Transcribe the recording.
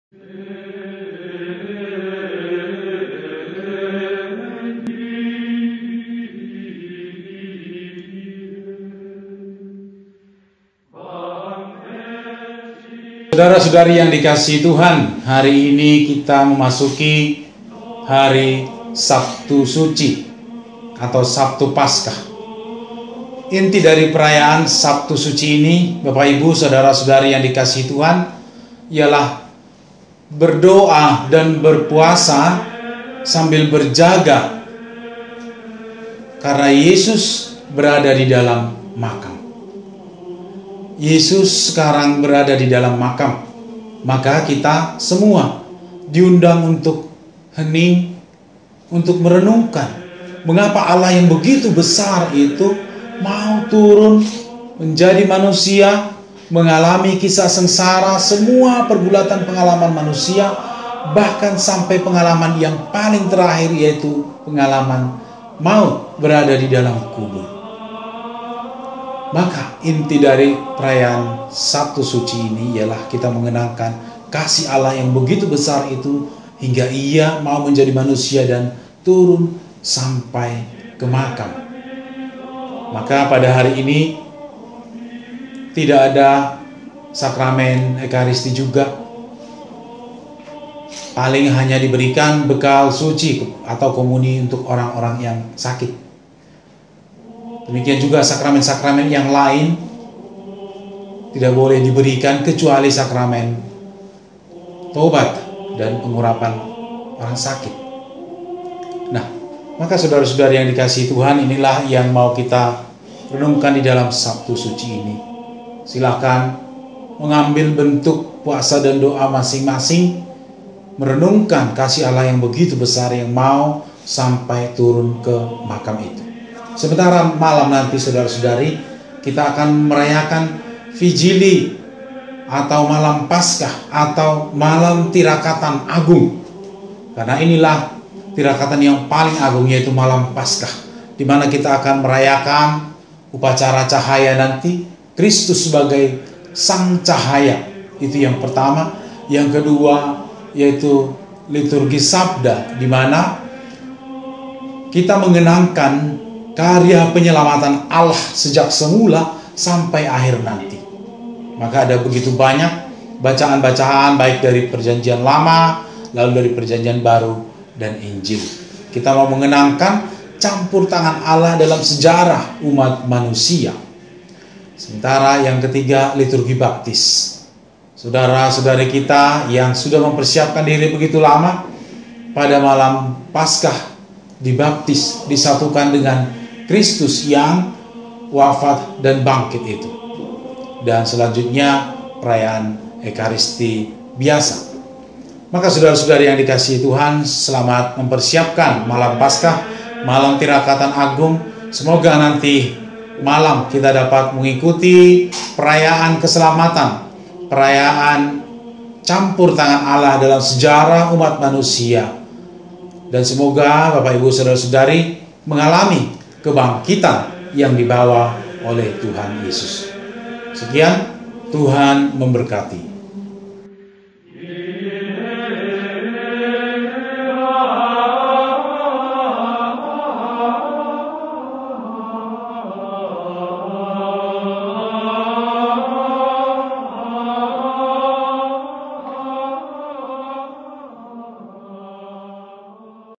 Saudara-saudari yang dikasihi Tuhan, hari ini kita memasuki hari Sabtu Suci atau Sabtu Paskah. Inti dari perayaan Sabtu Suci ini, Bapak Ibu, saudara-saudari yang dikasihi Tuhan, ialah berdoa dan berpuasa sambil berjaga karena Yesus berada di dalam makam. Yesus sekarang berada di dalam makam. Maka kita semua diundang untuk hening, untuk merenungkan mengapa Allah yang begitu besar itu mau turun menjadi manusia, mengalami kisah sengsara, semua pergulatan pengalaman manusia, bahkan sampai pengalaman yang paling terakhir, yaitu pengalaman maut berada di dalam kubur. Maka inti dari perayaan Sabtu Suci ini ialah kita mengenangkan kasih Allah yang begitu besar itu hingga Ia mau menjadi manusia dan turun sampai ke makam. Maka pada hari ini tidak ada sakramen Ekaristi juga. Paling hanya diberikan bekal suci atau komuni untuk orang-orang yang sakit. Demikian juga sakramen-sakramen yang lain tidak boleh diberikan kecuali sakramen tobat dan pengurapan orang sakit. Nah, maka saudara-saudari yang dikasihi Tuhan, inilah yang mau kita renungkan di dalam Sabtu Suci ini. Silakan mengambil bentuk puasa dan doa masing-masing, merenungkan kasih Allah yang begitu besar yang mau sampai turun ke makam itu. Sementara malam nanti, saudara-saudari, kita akan merayakan Vigili atau malam Paskah atau malam Tirakatan Agung. Karena inilah tirakatan yang paling agung, yaitu malam Paskah, di mana kita akan merayakan upacara cahaya nanti, Kristus sebagai sang cahaya. Itu yang pertama. Yang kedua yaitu liturgi sabda, di mana kita mengenangkan karya penyelamatan Allah sejak semula sampai akhir nanti. Maka ada begitu banyak bacaan-bacaan, baik dari Perjanjian Lama, lalu dari Perjanjian Baru dan Injil. Kita mau mengenangkan campur tangan Allah dalam sejarah umat manusia. Sementara yang ketiga, liturgi baptis. Saudara-saudari kita yang sudah mempersiapkan diri begitu lama, pada malam Paskah dibaptis, disatukan dengan Kristus yang wafat dan bangkit itu. Dan selanjutnya perayaan Ekaristi biasa. Maka saudara-saudari yang dikasihi Tuhan, selamat mempersiapkan malam Paskah, malam Tirakatan Agung. Semoga nanti malam kita dapat mengikuti perayaan keselamatan, perayaan campur tangan Allah dalam sejarah umat manusia. Dan semoga Bapak Ibu saudara-saudari mengalami kebangkitan yang dibawa oleh Tuhan Yesus. Sekian, Tuhan memberkati.